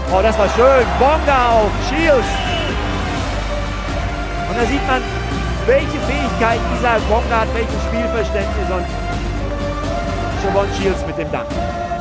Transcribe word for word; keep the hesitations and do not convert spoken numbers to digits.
Oh, das war schön. Bonga auf Shields. Und da sieht man, welche Fähigkeiten dieser Bonga hat, welches Spielverständnis und Siobhan Shields mit dem Dank.